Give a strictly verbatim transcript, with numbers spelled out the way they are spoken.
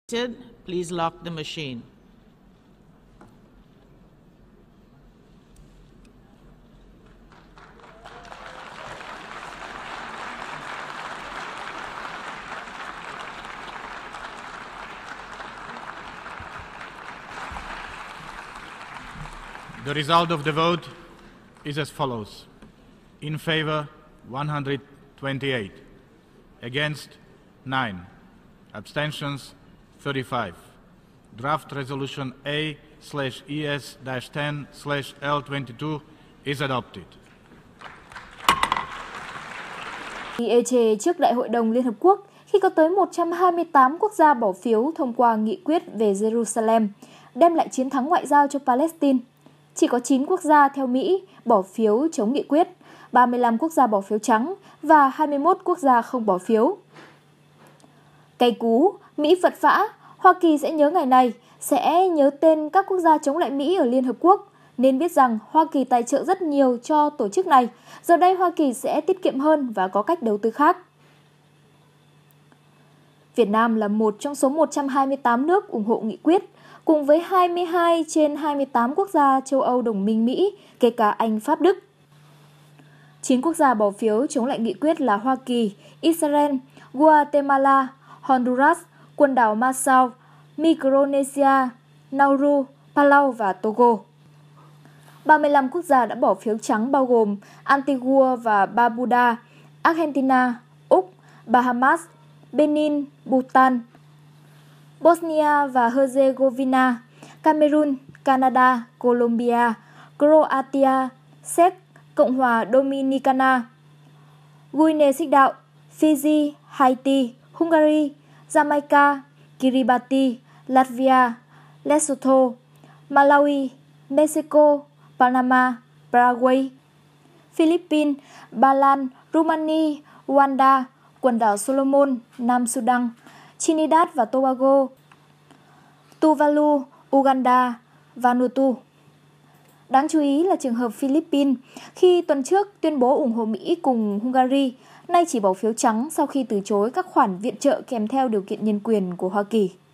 Please lock the machine. The result of the vote is as follows. In favor, one hundred twenty-eight. Against, nine. Abstentions, thirty-five. Draft resolution A slash ES dash ten slash L twenty-two is adopted. ê chê trước Đại hội đồng Liên Hợp Quốc khi có tới một trăm hai mươi tám quốc gia bỏ phiếu thông qua nghị quyết về Jerusalem, đem lại chiến thắng ngoại giao cho Palestine. Chỉ có chín quốc gia theo Mỹ bỏ phiếu chống nghị quyết, ba mươi lăm quốc gia bỏ phiếu trắng và hai mươi mốt quốc gia không bỏ phiếu. Cay cú, Mỹ vật vã, Hoa Kỳ sẽ nhớ ngày này, sẽ nhớ tên các quốc gia chống lại Mỹ ở Liên Hợp Quốc, nên biết rằng Hoa Kỳ tài trợ rất nhiều cho tổ chức này. Giờ đây Hoa Kỳ sẽ tiết kiệm hơn và có cách đầu tư khác. Việt Nam là một trong số một trăm hai mươi tám nước ủng hộ nghị quyết, cùng với hai mươi hai trên hai mươi tám quốc gia châu Âu đồng minh Mỹ, kể cả Anh, Pháp, Đức. chín quốc gia bỏ phiếu chống lại nghị quyết là Hoa Kỳ, Israel, Guatemala, Honduras, quần đảo Macau, Micronesia, Nauru, Palau và Togo. ba mươi lăm quốc gia đã bỏ phiếu trắng bao gồm Antigua và Barbuda, Argentina, Úc, Bahamas, Benin, Bhutan, Bosnia và Herzegovina, Cameroon, Canada, Colombia, Croatia, Séc, Cộng hòa Dominicana, Guinea Xích Đạo, Fiji, Haiti, Hungary, Jamaica, Kiribati, Latvia, Lesotho, Malawi, Mexico, Panama, Paraguay, Philippines, Ba Lan, Romania, Rwanda, quần đảo Solomon, Nam Sudan, Trinidad và Tobago, Tuvalu, Uganda, Vanuatu. Đáng chú ý là trường hợp Philippines, khi tuần trước tuyên bố ủng hộ Mỹ cùng Hungary, nay chỉ bỏ phiếu trắng sau khi từ chối các khoản viện trợ kèm theo điều kiện nhân quyền của Hoa Kỳ.